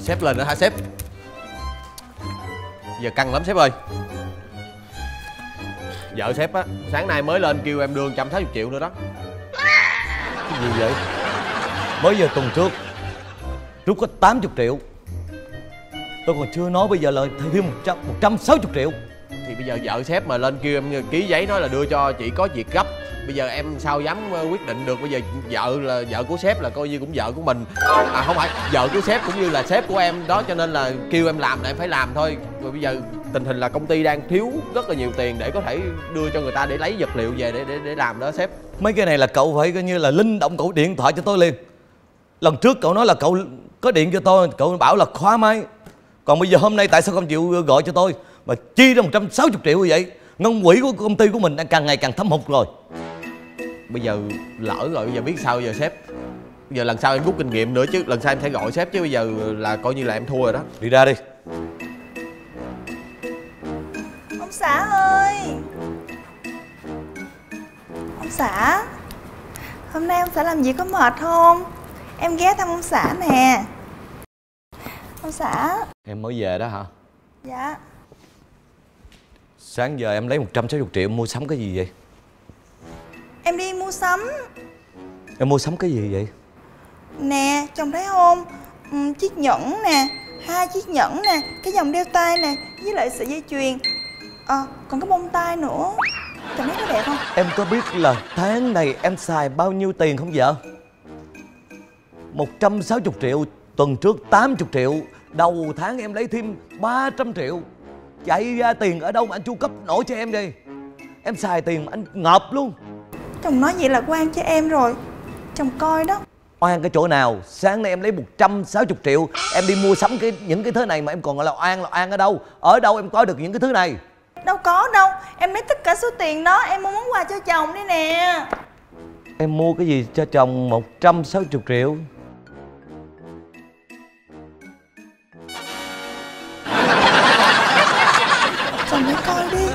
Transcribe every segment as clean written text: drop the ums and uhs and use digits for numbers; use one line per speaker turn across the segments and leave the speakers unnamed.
Sếp lên nữa hả sếp? Giờ căng lắm sếp ơi. Vợ sếp á, sáng nay mới lên kêu em đưa 160 triệu nữa đó.
Cái gì vậy? Mới giờ tuần trước rút có 80 triệu. Tôi còn chưa nói bây giờ là thêm 160 triệu.
Thì bây giờ vợ sếp mà lên kêu em ký giấy nói là đưa cho chị có việc gấp. Bây giờ em sao dám quyết định được. Bây giờ vợ là vợ của sếp là coi như cũng vợ của mình. À không phải, vợ của sếp cũng như là sếp của em đó. Cho nên là kêu em làm là em phải làm thôi. Rồi bây giờ tình hình là công ty đang thiếu rất là nhiều tiền để có thể đưa cho người ta để lấy vật liệu về để làm đó sếp.
Mấy cái này là cậu phải coi như là linh động, cậu điện thoại cho tôi liền. Lần trước cậu nói là cậu có điện cho tôi, cậu bảo là khóa máy. Còn bây giờ hôm nay tại sao không chịu gọi cho tôi mà chi ra 160 triệu như vậy? Ngân quỹ của công ty của mình đang càng ngày càng thâm hụt rồi.
Bây giờ lỡ rồi, bây giờ biết sao giờ sếp? Bây giờ lần sau em rút kinh nghiệm nữa chứ. Lần sau em sẽ gọi sếp chứ bây giờ là coi như là em thua rồi đó.
Đi ra đi.
Ông xã ơi. Ông xã, hôm nay ông xã làm gì có mệt không? Em ghé thăm ông xã nè. Ông xã.
Em mới về đó hả?
Dạ.
Sáng giờ em lấy 160 triệu mua sắm cái gì vậy?
Em đi mua sắm.
Em mua sắm cái gì vậy?
Nè, chồng thấy không? Chiếc nhẫn nè, 2 chiếc nhẫn nè, cái vòng đeo tay nè, với lại sợi dây chuyền. Còn cái bông tai nữa. Chồng thấy có đẹp không?
Em có biết là tháng này em xài bao nhiêu tiền không vợ? 160 triệu, tuần trước 80 triệu, đầu tháng em lấy thêm 300 triệu. Chạy ra tiền ở đâu mà anh chu cấp nổi cho em đi? Em xài tiền mà anh ngợp luôn.
Chồng nói vậy là oan cho em rồi. Chồng coi đó.
Oan cái chỗ nào? Sáng nay em lấy 160 triệu, em đi mua sắm những cái thứ này mà em còn gọi là oan ở đâu? Ở đâu em có được những cái thứ này?
Đâu có đâu. Em lấy tất cả số tiền đó em mua món quà cho chồng đi nè.
Em mua cái gì cho chồng 160 triệu?
Chồng hãy coi đi.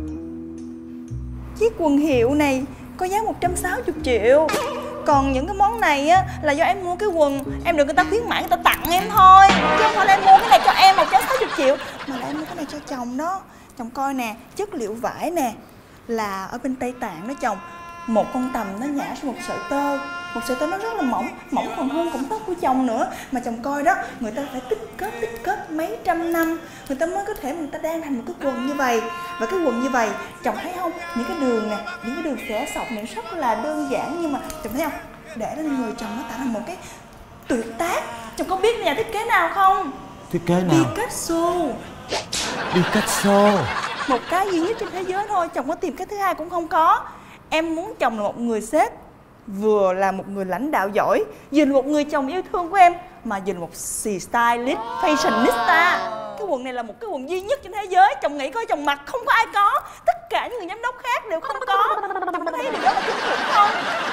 Chiếc quần hiệu này có giá 160 triệu. Còn những cái món này á là do em mua cái quần em được người ta khuyến mãi, người ta tặng em thôi. Chứ không phải là em mua cái này cho em 160 triệu. Mà là em mua cái này cho chồng đó. Chồng coi nè, chất liệu vải nè là ở bên Tây Tạng đó chồng. Một con tằm nó nhả ra một sợi tơ. Một sợi tơ nó rất là mỏng, mỏng còn hơn cọng tóc của chồng nữa. Mà chồng coi đó, người ta phải tích góp mấy trăm năm người ta mới có thể người ta đan thành một cái quần như vậy. Và cái quần như vậy, chồng thấy không? Những cái đường nè, những cái đường xẻ sọc này rất là đơn giản. Nhưng mà chồng thấy không? Để lên người chồng nó tạo thành một cái tuyệt tác. Chồng có biết nhà thiết kế nào không?
Thiết kế nào?
Picasso.
Picasso.
Một cái duy nhất trên thế giới thôi. Chồng có tìm cái thứ hai cũng không có. Em muốn chồng là một người sếp, vừa là một người lãnh đạo giỏi, vừa là một người chồng yêu thương của em, mà vừa là một stylist, fashionista. Cái quần này là một cái quần duy nhất trên thế giới. Chồng nghĩ coi chồng mặc không có ai có. Tất cả những người giám đốc khác đều không có. Chồng có thấy điều đó là kinh khủng không?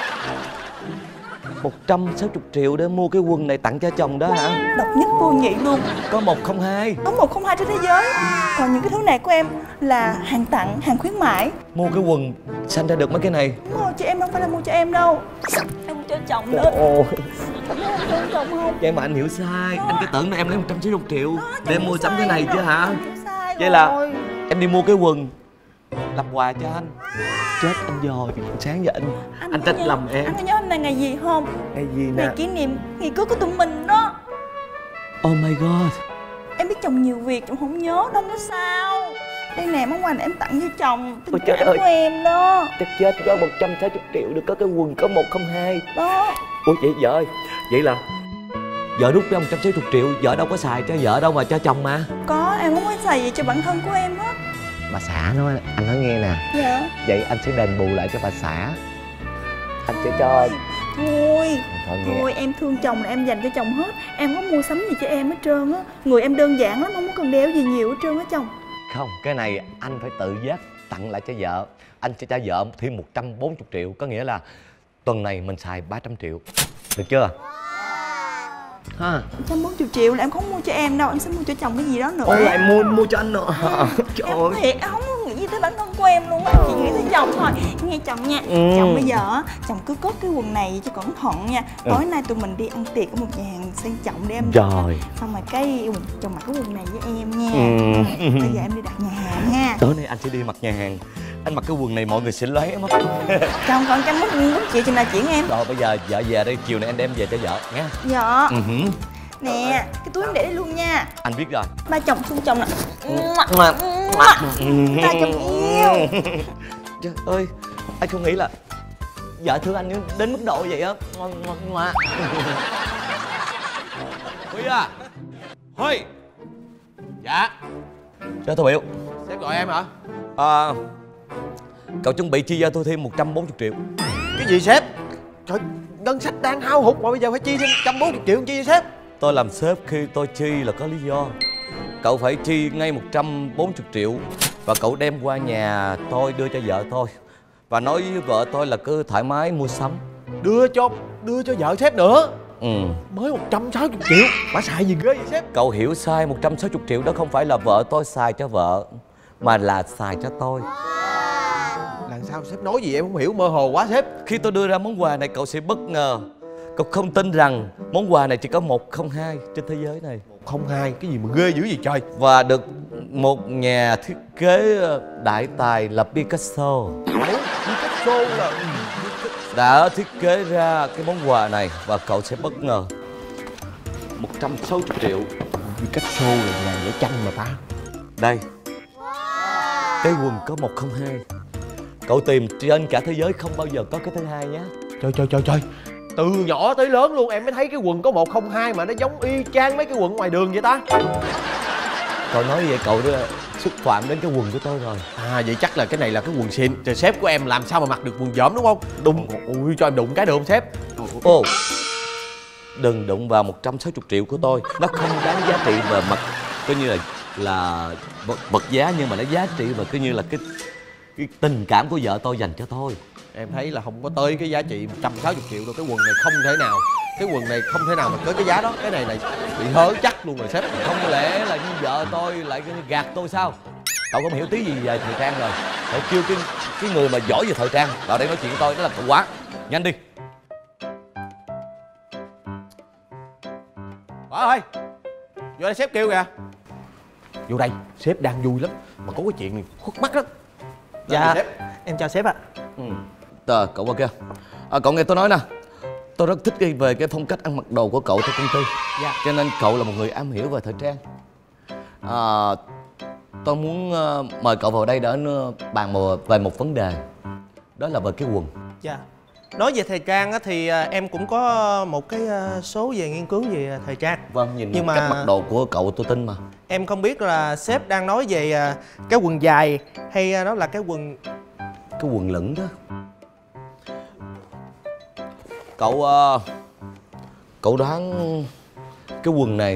160 triệu để mua cái quần này tặng cho chồng đó hả?
Độc nhất vô nhị luôn.
Có 102.
Có 102 trên thế giới. Còn những cái thứ này của em là hàng tặng, hàng khuyến mãi.
Mua cái quần sanh ra được mấy cái này.
Đúng rồi, chứ em không phải là mua cho em đâu. Em mua cho chồng nữa.
Ôi,
Em thương chồng không?
vậy mà anh hiểu sai. Anh cứ tưởng là em lấy 160 triệu
Đó,
để em mua sắm cái này chứ hả?
Sai
Vậy
rồi.
là em đi mua cái quần làm quà cho anh. Chết anh rồi, sáng giờ anh trách lầm em.
Anh có nhớ hôm nay ngày gì không?
Ngày gì nè?
Ngày kỷ niệm ngày cưới của tụi mình đó.
Oh my god.
Em biết chồng nhiều việc, chồng không nhớ đâu nữa sao? Đây nè, món quà này em tặng cho chồng. Tình
Ôi trời
cảm
ơi.
của em đó.
Chắc chết do 160 triệu được có cái quần có 102.
Đó.
Ủa vậy vợ ơi, vậy là vợ rút ra 160 triệu, vợ đâu có xài cho vợ đâu mà cho chồng mà.
Có, em không có xài gì cho bản thân của em hết.
Bà xã nói, anh nói nghe nè.
Dạ.
Vậy anh sẽ đền bù lại cho bà xã. Anh sẽ cho.
Thôi
nghe.
Thôi em thương chồng là em dành cho chồng hết. Em có mua sắm gì cho em hết trơn á. Người em đơn giản lắm, không có cần đeo gì nhiều hết trơn á chồng.
Không, cái này anh phải tự giác tặng lại cho vợ. Anh sẽ cho vợ thêm 140 triệu. Có nghĩa là tuần này mình xài 300 triệu. Được chưa? Ha.
140 triệu là em không mua cho em đâu. Em sẽ mua cho chồng cái gì đó nữa.
Ôi lại mua cho anh nữa. Trời
Em
ơi.
thiệt, em không có nghĩ gì tới bản thân của em luôn á. Chị nghĩ tới chồng thôi. Nghe chồng nha. Chồng bây giờ á, chồng cứ cất cái quần này cho cẩn thận nha. Tối nay tụi mình đi ăn tiệc ở một nhà hàng sang trọng để em
Rồi.
xong rồi cái chồng mặc cái quần này với em nha. Bây giờ em đi đặt nhà hàng ha.
Tối nay anh sẽ đi mặc nhà hàng. Anh mặc cái quần này mọi người sẽ lóe mất.
Chồng còn trăm mất chị chừng nào chuyển em.
Rồi bây giờ vợ về đây, chiều nay anh đem về cho vợ nha.
Dạ. Nè, cái túi em để đây luôn nha.
Anh biết rồi.
Ba chồng xung chồng nè. Ba chồng yêu.
Trời ơi, anh không nghĩ là vợ thương anh đến mức độ vậy á.
Huy à. Huy. Dạ.
Cho tôi biểu.
Sếp gọi em hả?
Cậu chuẩn bị chi cho tôi thêm 140 triệu.
Cái gì sếp? Trời, ngân sách đang hao hụt mà bây giờ phải chi thêm 140 triệu chi cho sếp?
Tôi làm sếp khi tôi chi là có lý do. Cậu phải chi ngay 140 triệu và cậu đem qua nhà tôi đưa cho vợ tôi và nói với vợ tôi là cứ thoải mái mua sắm.
Đưa cho vợ sếp nữa?
Mới
160 triệu. Bà xài gì ghê vậy sếp?
Cậu hiểu sai, 160 triệu đó không phải là vợ tôi xài cho vợ mà là xài cho tôi.
Làm sao sếp nói gì em không hiểu, mơ hồ quá sếp.
Khi tôi đưa ra món quà này cậu sẽ bất ngờ. Cậu không tin rằng món quà này chỉ có 102 trên thế giới này.
102, cái gì mà ghê dữ vậy trời?
Và được một nhà thiết kế đại tài là Picasso đã thiết kế ra cái món quà này và cậu sẽ bất ngờ. 160 triệu.
Picasso là nhà vẽ tranh mà ta.
Đây. Cái quần có 102. Cậu tìm trên cả thế giới không bao giờ có cái thứ hai nhé.
Trời. Từ nhỏ tới lớn luôn em mới thấy cái quần có 102 mà nó giống y chang mấy cái quần ngoài đường vậy ta.
Cậu nói vậy cậu đó xúc phạm đến cái quần của tôi rồi.
À vậy chắc là cái này là cái quần xịn. Trời, sếp của em làm sao mà mặc được quần dởm đúng không? Đụng. Ui, cho em đụng cái được không sếp?
Ô, đừng đụng vào 160 triệu của tôi. Nó không đáng giá trị về mặt coi như là vật giá, nhưng mà nó giá trị và coi như là cái tình cảm của vợ tôi dành cho tôi.
Em thấy là không có tới cái giá trị 160 triệu đâu. Cái quần này không thể nào. Cái quần này không thể nào mà tới cái giá đó. Cái này bị hớ chắc luôn rồi sếp.
Không lẽ là như vợ tôi lại gạt tôi sao? Cậu không hiểu tí gì về thời trang rồi. Cậu kêu cái người mà giỏi về thời trang vào đây nói chuyện với tôi, đó là cậu quá. Nhanh đi.
Ơi, vô đây sếp kêu kìa. Vô đây, sếp đang vui lắm. Mà có cái chuyện này khuất mắt lắm.
Dạ,
sếp.
em chào sếp ạ.
Cậu qua kia. Cậu nghe tôi nói nè. Tôi rất thích về cái phong cách ăn mặc đồ của cậu tại công ty.
Dạ.
Cho nên cậu là một người am hiểu về thời trang. Tôi muốn mời cậu vào đây để bàn về một vấn đề. Đó là về cái quần.
Dạ. Nói về thời trang á, thì em cũng có một cái số về nghiên cứu về thời trang.
Vâng, nhìn
nhưng mà
cách mặc đồ của cậu tôi tin mà.
Em không biết là sếp đang nói về cái quần dài hay đó là cái quần...
Cái quần lửng đó. Cậu đoán cái quần này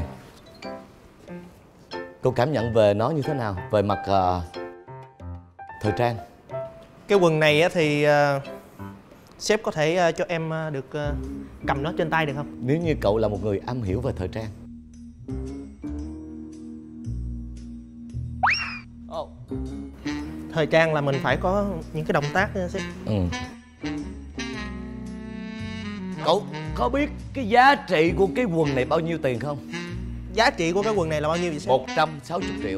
cậu cảm nhận về nó như thế nào về mặt thời trang?
Cái quần này á, thì sếp có thể cho em được cầm nó trên tay được không?
Nếu như cậu là một người am hiểu về thời trang.
Thời trang là mình phải có những cái động tác sếp.
Cậu có biết cái giá trị của cái quần này bao nhiêu tiền không?
Giá trị của cái quần này là bao nhiêu vậy sếp?
160 triệu.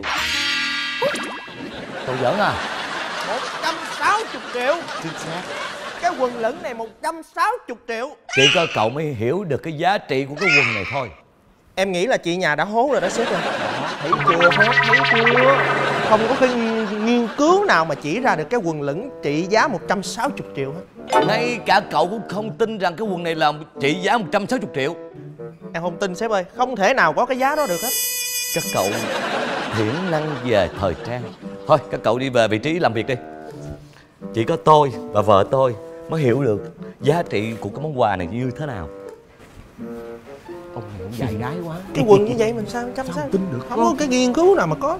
Cậu giỡn à?
160 triệu.
Chính xác.
Cái quần lửng này 160 triệu.
Chỉ có cậu mới hiểu được cái giá trị của cái quần này thôi.
Em nghĩ là chị nhà đã hố rồi đó sếp ơi. Thấy chưa sếp, thấy chưa? Không có cái nghiên cứu nào mà chỉ ra được cái quần lửng trị giá 160 triệu hết.
Ngay cả cậu cũng không tin rằng cái quần này là trị giá 160 triệu.
Em không tin sếp ơi, không thể nào có cái giá đó được hết.
Các cậu thiển năng về thời trang. Thôi các cậu đi về vị trí làm việc đi. Chỉ có tôi và vợ tôi mới hiểu được giá trị của cái món quà này như thế nào.
Ông này cũng dạy gái quá.
Cái quần như vậy mình sao chăm sao
tin được?
Không có cái nghiên cứu nào mà có.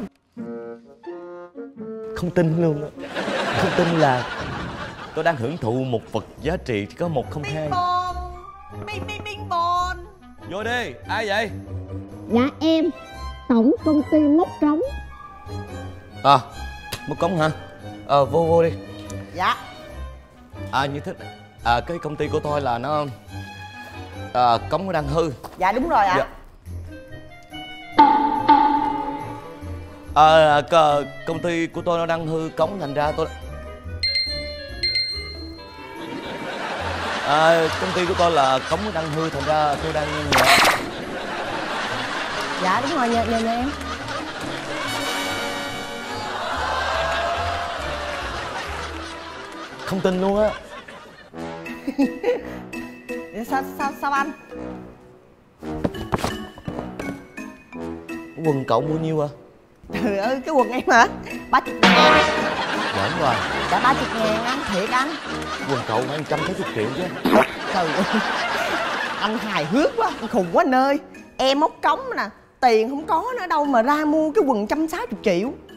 Không tin luôn đó. Không tin là tôi đang hưởng thụ một vật giá trị chỉ có 102.
Bing bồn.
Vô đi, ai vậy?
Dạ em, tổng công ty móc trống.
Móc cống hả? Vô đi.
Dạ.
Như thế cái công ty của tôi là nó cống nó đang hư.
Dạ đúng rồi ạ.
Công ty của tôi nó đang hư cống, thành ra tôi công ty của tôi là cống nó đang hư, thành ra tôi đang
Dạ đúng rồi, nhờ em.
không tin luôn á.
Sao anh?
Quần cậu mua nhiêu à?
Trời ơi, cái quần em hả? 30.000.
Giỡn rồi.
Dạ 30.000 anh, thiệt anh.
Quần cậu phải 160 triệu chứ.
Trời ơi, anh hài hước quá, anh khùng quá anh ơi. Em móc cống nè, tiền không có nữa đâu mà ra mua cái quần 160 triệu.